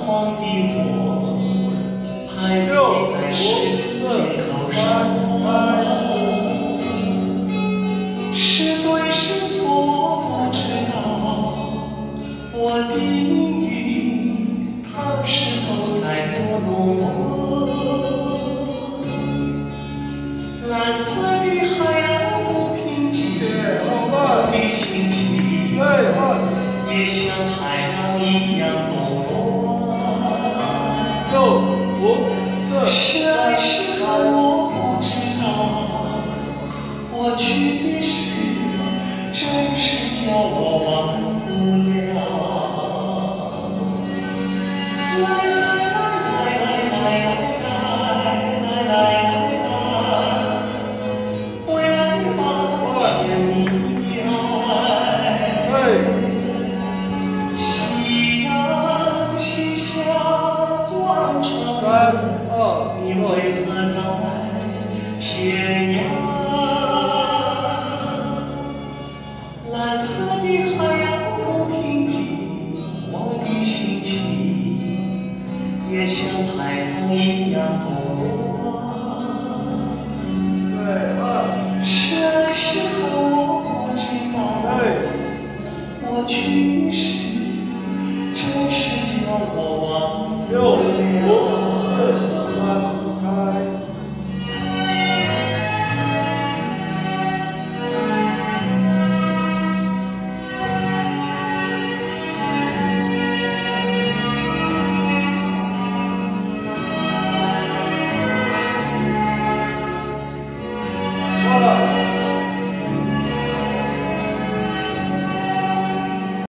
黄的我，徘徊在十字街口上。是对是错我不知道，我的命运它是否在捉弄我？蓝色的海洋不平静，我的心情也像海浪一样动乱。是爱是恨我不知道，过去的事真是叫我忘不了。来来来来来来来来来，回来吧，甜蜜的爱。夕阳西下断肠，你为何在天涯？蓝色的海洋不平静，我的心情也像海浪一样动乱。是爱是恨我不知道，过去的事真是叫我忘不了。